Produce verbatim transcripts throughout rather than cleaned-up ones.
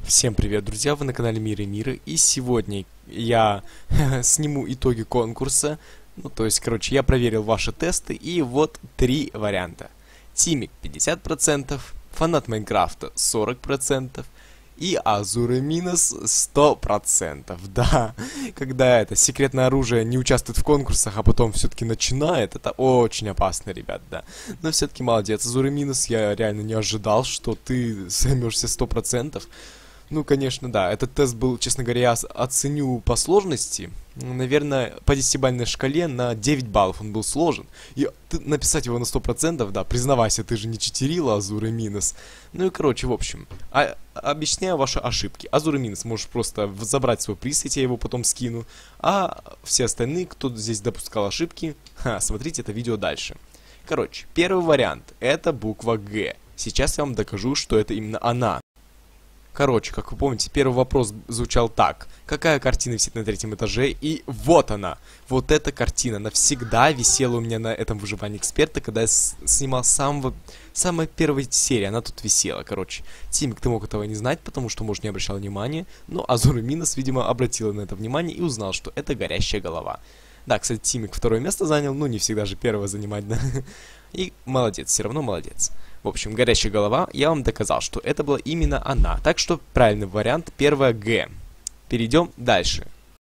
Всем привет, друзья! Вы на канале Мир и Мира, и сегодня я сниму итоги конкурса. Ну, то есть, короче, я проверил ваши тесты, и вот три варианта. Тимик пятьдесят процентов, Фанат Майнкрафта сорок процентов и Азур Минус сто процентов. Да, когда это секретное оружие не участвует в конкурсах, а потом все-таки начинает, это очень опасно, ребят, да. Но все-таки молодец, Азур Минус, я реально не ожидал, что ты займешься сто процентов. Ну, конечно, да, этот тест был, честно говоря, я оценю по сложности. Наверное, по десятибалльной шкале на девять баллов он был сложен. И ты, написать его на сто процентов, да, признавайся, ты же не читерила Азур и Минус. Ну и, короче, в общем, а, объясняю ваши ошибки. Азур и Минус можешь просто забрать свой приз, я его потом скину. А все остальные, кто здесь допускал ошибки, ха, смотрите это видео дальше. Короче, первый вариант, это буква Г. Сейчас я вам докажу, что это именно она. Короче, как вы помните, первый вопрос звучал так. Какая картина висит на третьем этаже? И вот она. Вот эта картина навсегда висела у меня на этом выживании эксперта, когда я снимал самого, самой первой серии. Она тут висела, короче. Тимик, ты мог этого не знать, потому что, может, не обращал внимания. Но Азур Минус, видимо, обратила на это внимание и узнал, что это горящая голова. Да, кстати, Тимик второе место занял. Ну, не всегда же первое занимать, да. И молодец, все равно молодец. В общем, горящая голова, я вам доказал, что это была именно она. Так что правильный вариант, первое Г. Перейдем дальше.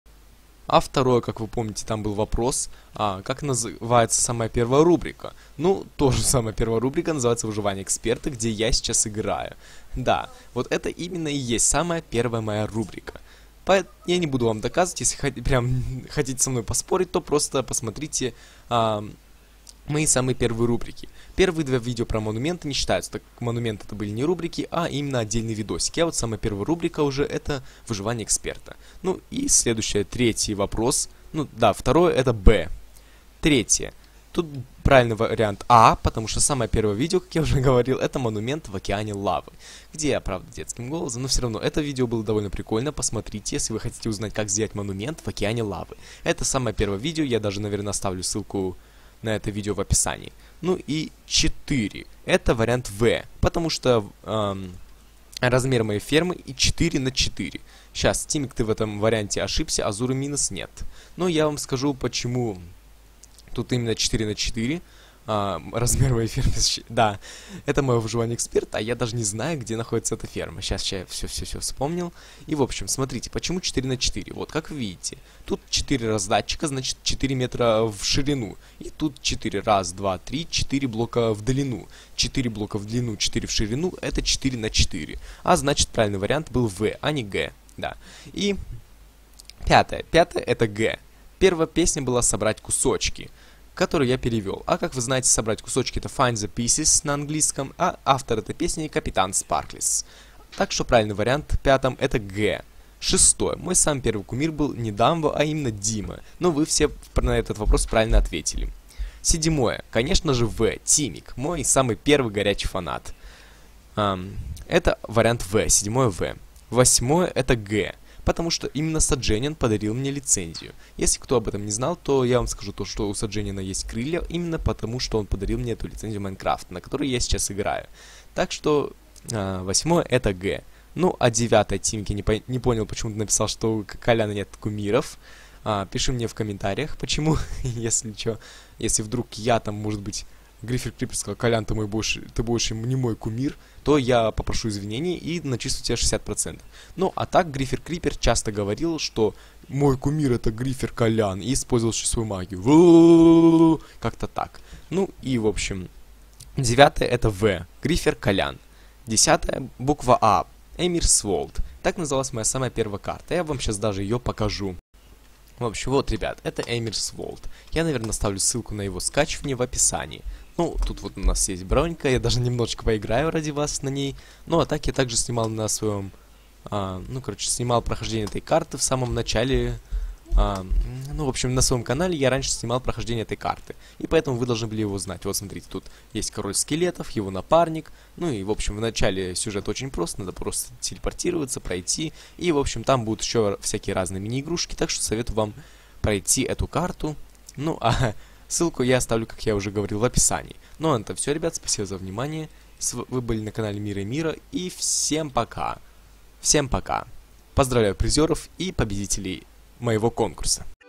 А второе, как вы помните, там был вопрос, а, как называется самая первая рубрика. Ну, тоже самая первая рубрика называется «Выживание эксперта», где я сейчас играю. Да, вот это именно и есть самая первая моя рубрика. Я не буду вам доказывать, если хот прям хотите со мной поспорить, то просто посмотрите а, мои самые первые рубрики. Первые два видео про монументы не считаются, так как монументы это были не рубрики, а именно отдельный видосик. А вот самая первая рубрика уже это «Выживание эксперта». Ну и следующее, третий вопрос. Ну да, второе это Б. Третье. Тут правильный вариант А, потому что самое первое видео, как я уже говорил, это монумент в океане лавы. Где я, правда, детским голосом, но все равно это видео было довольно прикольно. Посмотрите, если вы хотите узнать, как сделать монумент в океане лавы. Это самое первое видео, я даже, наверное, оставлю ссылку на это видео в описании. Ну и четыре. Это вариант В, потому что эм, размер моей фермы и четыре на четыре. Сейчас, Тимик, ты в этом варианте ошибся, Азур и Минус нет. Но я вам скажу, почему тут именно четыре на четыре. А, размер моей фермы. Да, это мое выживание эксперта, а я даже не знаю, где находится эта ферма. Сейчас я все-все-все вспомнил. И, в общем, смотрите, почему четыре на четыре? Вот, как вы видите, тут четыре раздатчика, значит, четыре метра в ширину. И тут четыре. Раз, два, три, четыре блока в длину. четыре блока в длину, четыре в ширину, это четыре на четыре. А значит, правильный вариант был В, а не Г. Да. И пятое. Пятое это Г. Первая песня была «Собрать кусочки», который я перевел. А как вы знаете, собрать кусочки это Find the Pieces на английском, а автор этой песни Капитан Спарклис. Так что правильный вариант пятом это Г. Шестое. Мой самый первый кумир был не Дамбо, а именно Дима. Но вы все на этот вопрос правильно ответили. Седьмое. Конечно же В. Тимик. Мой самый первый горячий фанат. Um, это вариант В. Седьмое В. Восьмое это Г. Потому что именно Садженин подарил мне лицензию. Если кто об этом не знал, то я вам скажу то, что у Садженина есть крылья, именно потому что он подарил мне эту лицензию Майнкрафт, на которой я сейчас играю. Так что э, восьмое это Г. Ну, а девятое, Тимки не, по не понял, почему ты написал, что у Коляна нет кумиров. А, пиши мне в комментариях, почему, если что. Если вдруг я там, может быть, Грифер Крипер сказал: Колян, ты, мой больше, ты больше не мой кумир, то я попрошу извинений и начислю тебе шестьдесят процентов. Ну, а так Грифер Крипер часто говорил, что мой кумир это Грифер Колян, и использовал свою магию. Как-то так. Ну, и, в общем, девятое это В. Грифер Колян. Десятое буква А. Эмир Сволд. Так называлась моя самая первая карта. Я вам сейчас даже ее покажу. В общем, вот, ребят, это Эмир Сволд. Я, наверное, оставлю ссылку на его скачивание в описании. Ну, тут вот у нас есть бронька, я даже немножечко поиграю ради вас на ней. Ну, а так я также снимал на своем... А, ну, короче, снимал прохождение этой карты в самом начале... А, ну, в общем, на своем канале я раньше снимал прохождение этой карты. И поэтому вы должны были его знать. Вот, смотрите, тут есть король скелетов, его напарник. Ну, и, в общем, в начале сюжет очень прост. Надо просто телепортироваться, пройти. И, в общем, там будут еще всякие разные мини-игрушки. Так что советую вам пройти эту карту. Ну, а... Ссылку я оставлю, как я уже говорил, в описании. Ну, а это все, ребят. Спасибо за внимание. Вы были на канале Мира и Мира. И всем пока. Всем пока. Поздравляю призеров и победителей моего конкурса.